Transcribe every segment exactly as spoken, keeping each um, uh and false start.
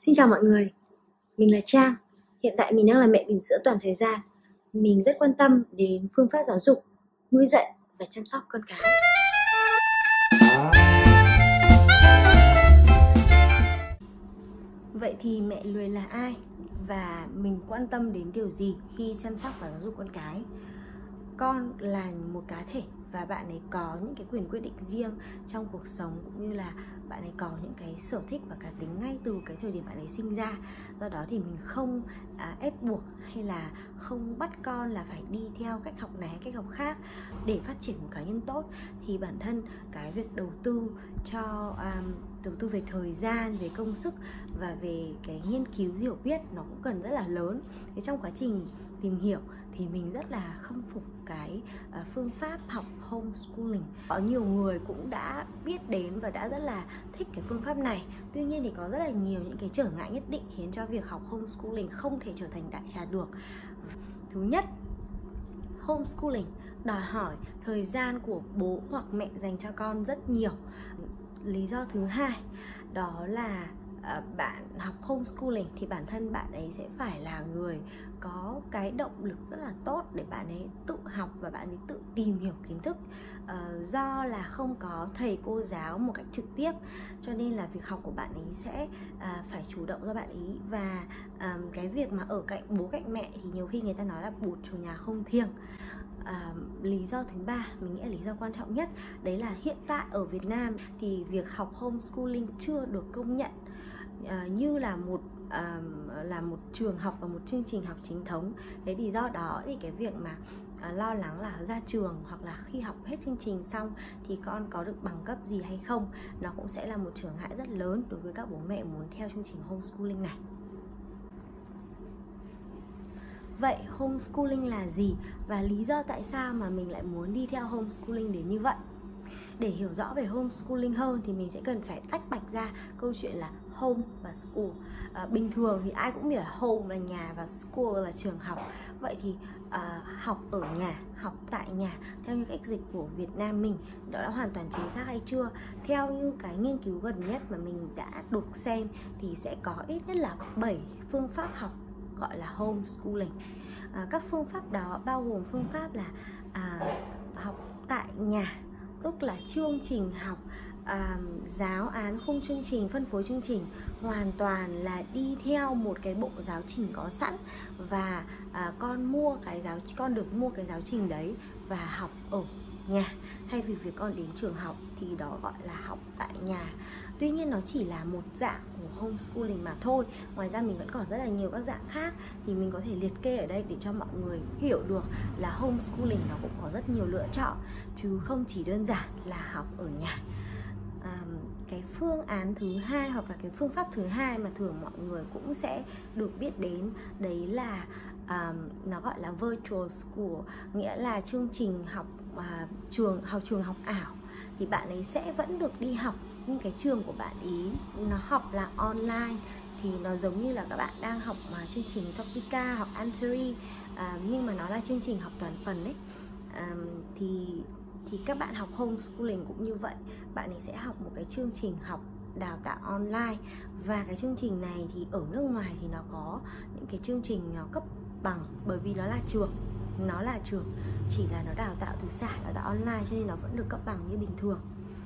Xin chào mọi người, mình là Trang. Hiện tại mình đang là mẹ bỉm sữa toàn thời gian. Mình rất quan tâm đến phương pháp giáo dục, nuôi dạy và chăm sóc con cái. Vậy thì mẹ lười là ai? Và mình quan tâm đến điều gì khi chăm sóc và giáo dục con cái? Con là một cá thể và bạn ấy có những cái quyền quyết định riêng trong cuộc sống, cũng như là bạn ấy có những cái sở thích và cá tính ngay từ cái thời điểm bạn ấy sinh ra. Do đó thì mình không à, ép buộc hay là không bắt con là phải đi theo cách học này hay cách học khác để phát triển một cá nhân tốt. Thì bản thân cái việc đầu tư cho um, đầu tư về thời gian, về công sức và về cái nghiên cứu hiểu biết nó cũng cần rất là lớn. Thế trong quá trình tìm hiểu thì mình rất là khâm phục cái uh, phương pháp học homeschooling. Có nhiều người cũng đã biết đến và đã rất là thích cái phương pháp này. Tuy nhiên thì có rất là nhiều những cái trở ngại nhất định khiến cho việc học homeschooling không thể trở thành đại trà được. Thứ nhất, homeschooling đòi hỏi thời gian của bố hoặc mẹ dành cho con rất nhiều. Lý do thứ hai đó là uh, bạn học homeschooling thì bản thân bạn ấy sẽ phải là người có cái động lực rất là tốt để bạn ấy tự học và bạn ấy tự tìm hiểu kiến thức. uh, Do là không có thầy cô giáo một cách trực tiếp, cho nên là việc học của bạn ấy sẽ uh, phải chủ động do bạn ấy. Và um, cái việc mà ở cạnh bố cạnh mẹ thì nhiều khi người ta nói là bụt chủ nhà không thiêng. À, lý do thứ ba, mình nghĩ là lý do quan trọng nhất, đấy là hiện tại ở Việt Nam thì việc học homeschooling chưa được công nhận à, như là một à, là một trường học và một chương trình học chính thống. Thế thì do đó thì cái việc mà à, lo lắng là ra trường hoặc là khi học hết chương trình xong thì con có được bằng cấp gì hay không, nó cũng sẽ là một trở ngại rất lớn đối với các bố mẹ muốn theo chương trình homeschooling này. Vậy homeschooling là gì và lý do tại sao mà mình lại muốn đi theo homeschooling đến như vậy? Để hiểu rõ về homeschooling hơn thì mình sẽ cần phải tách bạch ra câu chuyện là home và school. à, Bình thường thì ai cũng biết là home là nhà và school là trường học. Vậy thì à, học ở nhà, học tại nhà theo như cách dịch của Việt Nam mình đó đã hoàn toàn chính xác hay chưa? Theo như cái nghiên cứu gần nhất mà mình đã được xem thì sẽ có ít nhất là bảy phương pháp học gọi là homeschooling. à, Các phương pháp đó bao gồm phương pháp là à, học tại nhà, tức là chương trình học, à, giáo án, khung chương trình, phân phối chương trình hoàn toàn là đi theo một cái bộ giáo trình có sẵn. Và à, con mua cái giáo con được mua cái giáo trình đấy và học ở nhà, thay vì việc con đến trường học thì đó gọi là học tại nhà. Tuy nhiên nó chỉ là một dạng của homeschooling mà thôi. Ngoài ra mình vẫn còn rất là nhiều các dạng khác thì mình có thể liệt kê ở đây để cho mọi người hiểu được là homeschooling nó cũng có rất nhiều lựa chọn, chứ không chỉ đơn giản là học ở nhà. à, Cái phương án thứ hai hoặc là cái phương pháp thứ hai mà thường mọi người cũng sẽ được biết đến, đấy là um, nó gọi là virtual school, nghĩa là chương trình học uh, trường học trường học ảo. Thì bạn ấy sẽ vẫn được đi học nhưng cái trường của bạn ý nó học là online, thì nó giống như là các bạn đang học mà chương trình Topica hoặc Anseri, à, nhưng mà nó là chương trình học toàn phần đấy. à, thì thì các bạn học homeschooling cũng như vậy, bạn ấy sẽ học một cái chương trình học đào tạo online. Và cái chương trình này thì ở nước ngoài thì nó có những cái chương trình nó cấp bằng, bởi vì nó là trường nó là trường chỉ là nó đào tạo từ xa, đào tạo online, cho nên nó vẫn được cấp bằng như bình thường.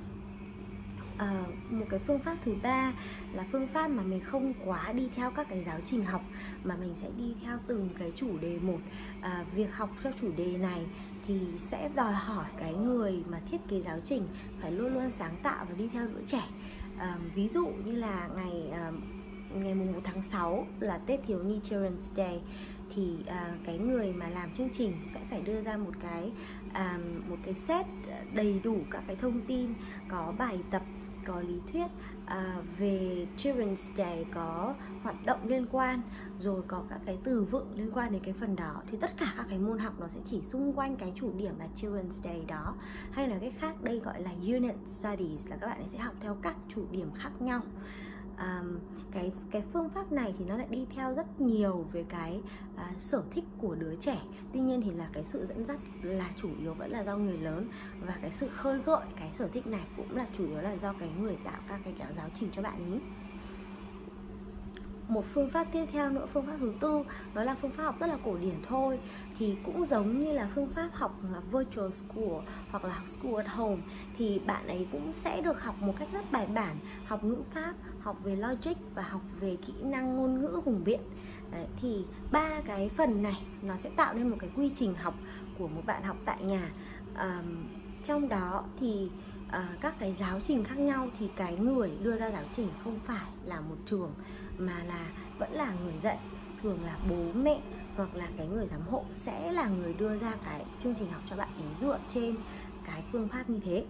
À, một cái phương pháp thứ ba là phương pháp mà mình không quá đi theo các cái giáo trình học, mà mình sẽ đi theo từng cái chủ đề một. à, Việc học cho chủ đề này thì sẽ đòi hỏi cái người mà thiết kế giáo trình phải luôn luôn sáng tạo và đi theo đuổi trẻ. à, Ví dụ như là ngày à, ngày mùng một tháng sáu là Tết Thiếu Nhi Children's Day, thì à, cái người mà làm chương trình sẽ phải đưa ra một cái à, một cái set đầy đủ các cái thông tin, có bài tập, có lý thuyết à, về Children's Day, có hoạt động liên quan, rồi có các cái từ vựng liên quan đến cái phần đó. Thì tất cả các cái môn học nó sẽ chỉ xung quanh cái chủ điểm là Children's Day đó. Hay là cái khác đây gọi là Unit Studies, là các bạn ấy sẽ học theo các chủ điểm khác nhau. Um, cái cái phương pháp này thì nó lại đi theo rất nhiều về cái uh, sở thích của đứa trẻ. Tuy nhiên thì là cái sự dẫn dắt là chủ yếu vẫn là do người lớn, và cái sự khơi gợi cái sở thích này cũng là chủ yếu là do cái người tạo các cái giáo trình cho bạn ấy. một phương pháp tiếp theo nữa, phương pháp thứ tư, nó là phương pháp học rất là cổ điển thôi, thì cũng giống như là phương pháp học virtual school hoặc là học school at home, thì bạn ấy cũng sẽ được học một cách rất bài bản, học ngữ pháp, học về logic và học về kỹ năng ngôn ngữ hùng biện. Đấy, thì ba cái phần này nó sẽ tạo nên một cái quy trình học của một bạn học tại nhà. À, trong đó thì à, các cái giáo trình khác nhau, thì cái người đưa ra giáo trình không phải là một trường mà là vẫn là người dạy, thường là bố mẹ hoặc là cái người giám hộ sẽ là người đưa ra cái chương trình học cho bạn ấy dựa trên cái phương pháp như thế.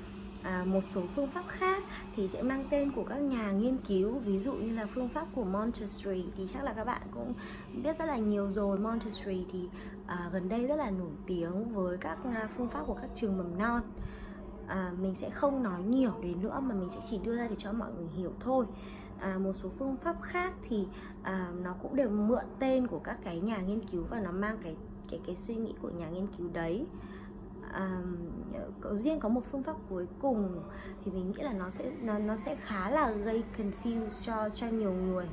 À, một số phương pháp khác thì sẽ mang tên của các nhà nghiên cứu, ví dụ như là phương pháp của Montessori thì chắc là các bạn cũng biết rất là nhiều rồi. Montessori thì à, gần đây rất là nổi tiếng với các phương pháp của các trường mầm non. À, mình sẽ không nói nhiều đến nữa mà mình sẽ chỉ đưa ra để cho mọi người hiểu thôi. À, một số phương pháp khác thì à, nó cũng đều mượn tên của các cái nhà nghiên cứu và nó mang cái cái cái suy nghĩ của nhà nghiên cứu đấy. À, có riêng có một phương pháp cuối cùng thì mình nghĩ là nó sẽ nó nó sẽ khá là gây confuse cho cho nhiều người.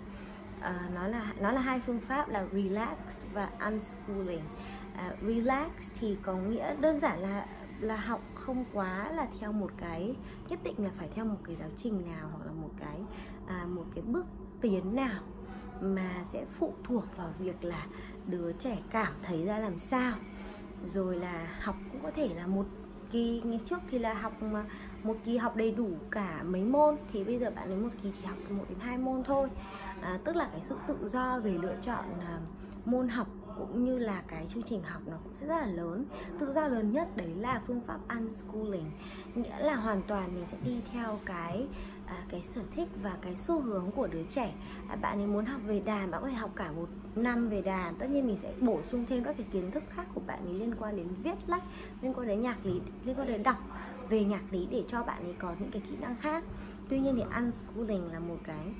À, nó là nó là hai phương pháp là relax và unschooling. À, relax thì có nghĩa đơn giản là là học không quá là theo một cái nhất định là phải theo một cái giáo trình nào hoặc là một cái à, một cái bước tiến nào, mà sẽ phụ thuộc vào việc là đứa trẻ cảm thấy ra làm sao. Rồi là học cũng có thể là một kỳ, ngày trước thì là học mà một kỳ học đầy đủ cả mấy môn, thì bây giờ bạn ấy một kỳ chỉ học từ một đến hai môn thôi. À, tức là cái sự tự do về lựa chọn à, môn học cũng như là cái chương trình học nó cũng sẽ rất là lớn. Tự do lớn nhất đấy là phương pháp unschooling, nghĩa là hoàn toàn mình sẽ đi theo cái à, cái sở thích và cái xu hướng của đứa trẻ. À, bạn ấy muốn học về đàn, bạn có thể học cả một năm về đàn. Tất nhiên mình sẽ bổ sung thêm các cái kiến thức khác của bạn ấy liên quan đến viết lách, liên quan đến nhạc lý, liên quan đến đọc về nhạc lý để cho bạn ấy có những cái kỹ năng khác. Tuy nhiên thì unschooling là một cái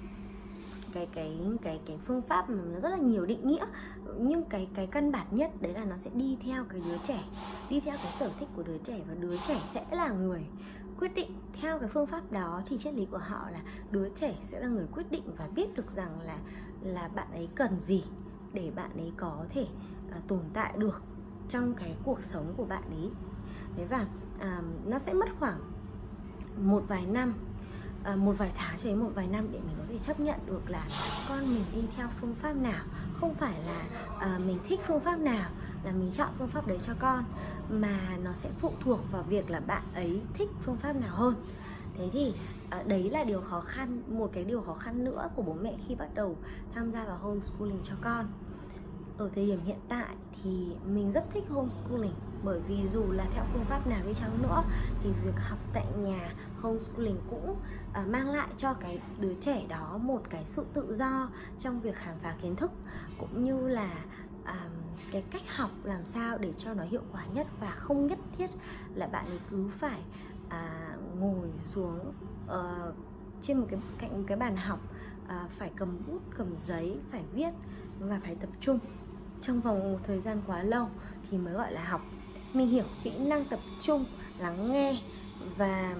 cái cái cái cái phương pháp mà nó rất là nhiều định nghĩa, nhưng cái cái căn bản nhất đấy là nó sẽ đi theo cái đứa trẻ, đi theo cái sở thích của đứa trẻ, và đứa trẻ sẽ là người quyết định. Theo cái phương pháp đó thì triết lý của họ là đứa trẻ sẽ là người quyết định và biết được rằng là là bạn ấy cần gì để bạn ấy có thể uh, tồn tại được trong cái cuộc sống của bạn ấy. Đấy, và uh, nó sẽ mất khoảng một vài năm, À, một vài tháng cho đến một vài năm để mình có thể chấp nhận được là con mình đi theo phương pháp nào. Không phải là à, mình thích phương pháp nào là mình chọn phương pháp đấy cho con, mà nó sẽ phụ thuộc vào việc là bạn ấy thích phương pháp nào hơn. Thế thì à, đấy là điều khó khăn, một cái điều khó khăn nữa của bố mẹ khi bắt đầu tham gia vào homeschooling cho con. Ở thời điểm hiện tại thì mình rất thích homeschooling, bởi vì dù là theo phương pháp nào đi chăng nữa thì việc học tại nhà homeschooling cũng à, mang lại cho cái đứa trẻ đó một cái sự tự do trong việc khám phá kiến thức, cũng như là à, cái cách học làm sao để cho nó hiệu quả nhất, và không nhất thiết là bạn ấy cứ phải à, ngồi xuống uh, trên một cái cạnh một cái bàn học, à, phải cầm bút cầm giấy, phải viết và phải tập trung trong vòng một thời gian quá lâu thì mới gọi là học. Mình hiểu kỹ năng tập trung, lắng nghe và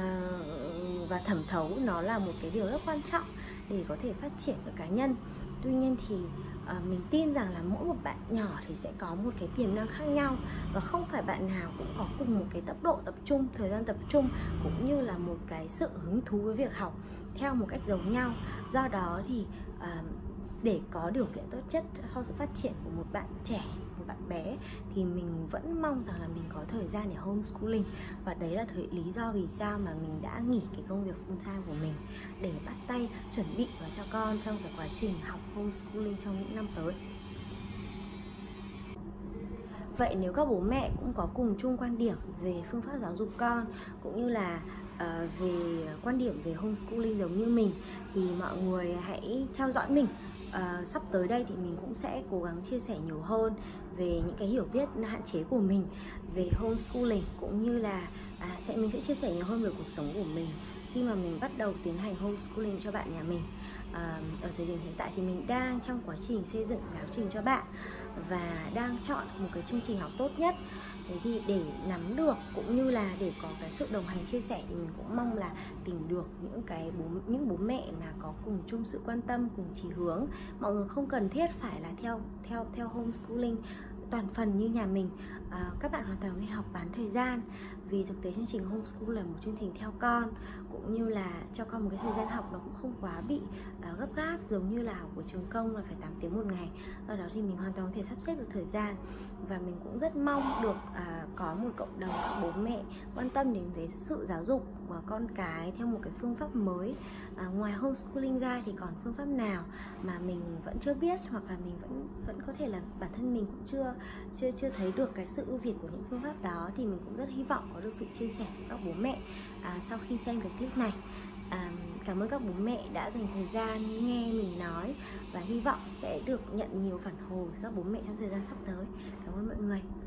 uh, và thẩm thấu nó là một cái điều rất quan trọng để có thể phát triển được cá nhân. Tuy nhiên thì uh, mình tin rằng là mỗi một bạn nhỏ thì sẽ có một cái tiềm năng khác nhau, và không phải bạn nào cũng có cùng một cái tốc độ tập trung, thời gian tập trung, cũng như là một cái sự hứng thú với việc học theo một cách giống nhau. Do đó thì uh, để có điều kiện tốt nhất cho sự phát triển của một bạn trẻ, một bạn bé, thì mình vẫn mong rằng là mình có thời gian để homeschooling. Và đấy là thời lý do vì sao mà mình đã nghỉ cái công việc full time của mình để bắt tay chuẩn bị vào cho con trong cái quá trình học homeschooling trong những năm tới. Vậy nếu các bố mẹ cũng có cùng chung quan điểm về phương pháp giáo dục con, cũng như là uh, về quan điểm về homeschooling giống như mình, thì mọi người hãy theo dõi mình. Uh, sắp tới đây thì mình cũng sẽ cố gắng chia sẻ nhiều hơn về những cái hiểu biết hạn chế của mình về homeschooling, cũng như là à, sẽ mình sẽ chia sẻ nhiều hơn về cuộc sống của mình khi mà mình bắt đầu tiến hành homeschooling cho bạn nhà mình. À, ở thời điểm hiện tại thì mình đang trong quá trình xây dựng giáo trình cho bạn và đang chọn một cái chương trình học tốt nhất. Thế thì để nắm được cũng như là để có cái sự đồng hành chia sẻ thì mình cũng mong là tìm được những cái bố những bố mẹ mà có cùng chung sự quan tâm, cùng chí hướng. Mọi người không cần thiết phải là theo theo theo homeschooling toàn phần như nhà mình. À, các bạn hoàn toàn có thể học bán thời gian, vì thực tế chương trình homeschool là một chương trình theo con, cũng như là cho con một cái thời gian học nó cũng không quá bị uh, gấp gáp giống như là học của trường công là phải tám tiếng một ngày. Do đó thì mình hoàn toàn có thể sắp xếp được thời gian, và mình cũng rất mong được uh, có một cộng đồng các bố mẹ quan tâm đến cái sự giáo dục của con cái theo một cái phương pháp mới. Uh, ngoài homeschooling ra thì còn phương pháp nào mà mình vẫn chưa biết, hoặc là mình vẫn vẫn có thể là bản thân mình cũng chưa chưa chưa thấy được cái sự ưu việt của những phương pháp đó, thì mình cũng rất hy vọng có được sự chia sẻ của các bố mẹ à, sau khi xem cái clip này. À, cảm ơn các bố mẹ đã dành thời gian nghe mình nói, và hy vọng sẽ được nhận nhiều phản hồi các bố mẹ trong thời gian sắp tới. Cảm ơn mọi người.